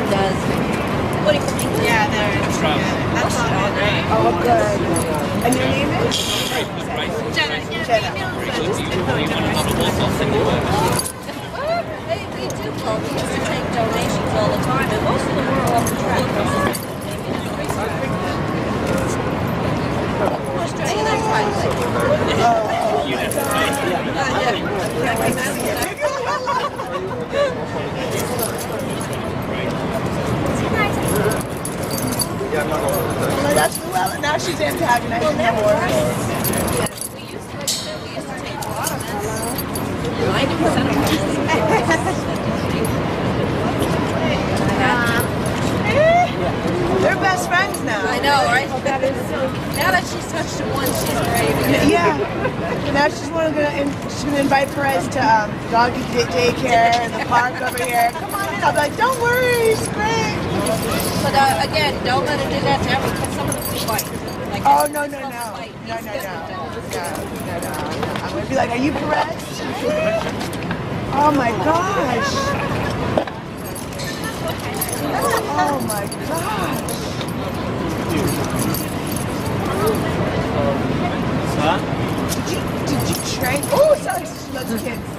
does. What do you think? Yeah, there it is. That's all good. Oh, good. And your name is? Jenna. Jenna. We do call. We used to take donations all the time, and most of them were off the track. Australia, that's right. Oh, that's well. Now she's antagonizing the horse. We used to take a lot of this. 90% of They're best friends now. I know, right? Now that she's touched it once, she's great. Yeah. Now she's gonna invite Perez to doggy daycare in the park over here. Come on in. I'll be like, don't worry, it's great. But again, don't let her do that to everyone, because some of them will bite. Like, Oh no. I'm gonna be like, are you Perez? Oh my gosh. Oh my gosh. Did you train? Oh, sorry, she loves kids.